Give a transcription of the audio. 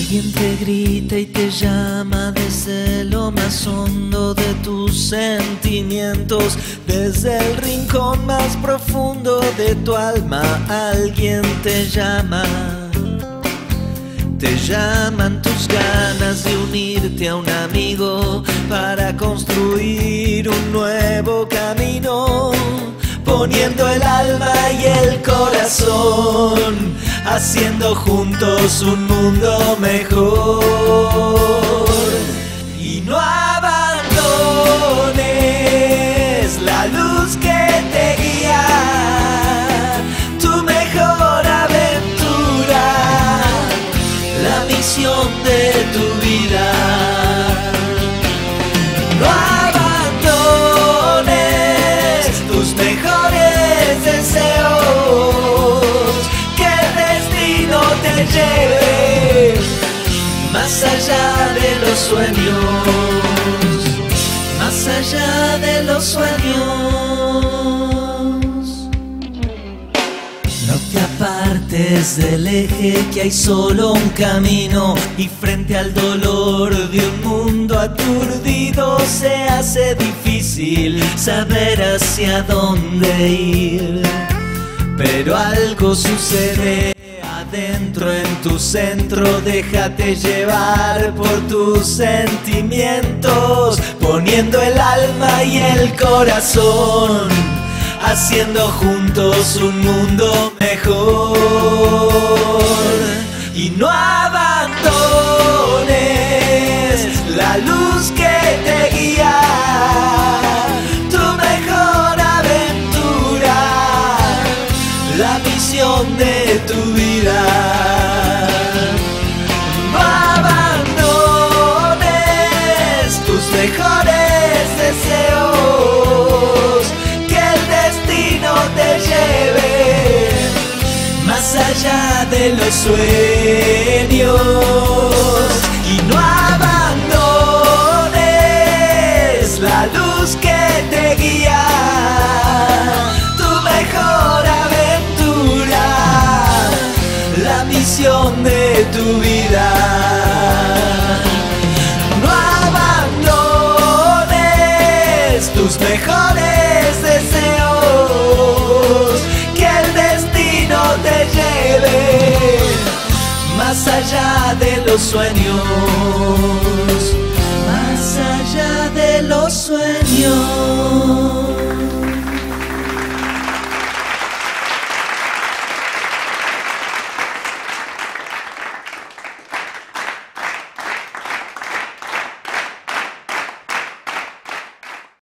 Alguien te grita y te llama desde lo más hondo de tus sentimientos, desde el rincón más profundo de tu alma. Alguien te llama. Te llaman tus ganas de unirte a un amigo para construir un nuevo camino, poniendo el alma y el corazón, haciendo juntos un mundo mejor. Y no abandones la luz que te guía, tu mejor aventura, la misión de tu vida. No abandones tus mejores deseos, que el destino te lleve más allá de los sueños, más allá de los sueños. No te apartes del eje, que hay solo un camino, y frente al dolor de un mundo aturdido se hace difícil saber hacia dónde ir. Pero algo sucede adentro en tu centro, déjate llevar por tus sentimientos, poniendo el alma y el corazón, haciendo juntos un mundo mejor. Y no abandones la luz que te guía, tu mejor aventura, la misión de tu vida. No abandones tus mejores deseos, que el destino te lleve más allá de los sueños. Y no abandones la luz que te guía, tu mejor aventura, la misión de tu vida. No abandones tus mejores deseos, que el destino te lleve más allá de los sueños, más allá de los sueños.